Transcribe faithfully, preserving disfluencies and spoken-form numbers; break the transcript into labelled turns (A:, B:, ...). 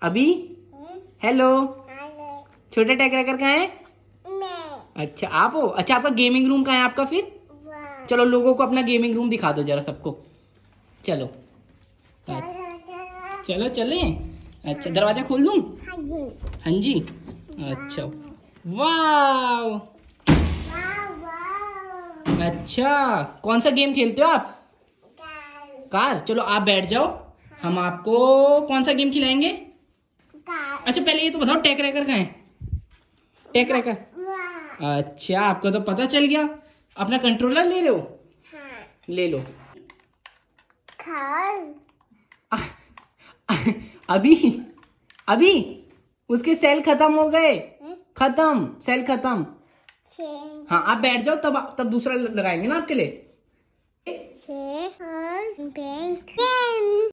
A: अभी हेलो, छोटा टैग रैकर कहाँ है? अच्छा आप हो। अच्छा आपका गेमिंग रूम कहाँ है आपका फिर? चलो लोगों को अपना गेमिंग रूम दिखा दो जरा सबको। चलो चलो चले। अच्छा दरवाजा खोल दूं? हाँ जी। अच्छा वाह। अच्छा कौन सा गेम खेलते हो आप? कार। चलो आप बैठ जाओ, हम आपको कौन सा गेम खिलाएंगे? अच्छा पहले ये तो बताओ टैग रैकर कहाँ है? टैग रैकर। अच्छा आपको तो पता चल गया। अपना कंट्रोलर ले रहे हो? हाँ। ले लो। अभी अभी उसके सेल खत्म हो गए। खत्म, सेल खत्म। हाँ आप बैठ जाओ, तब तब दूसरा लगाएंगे ना आपके लिए।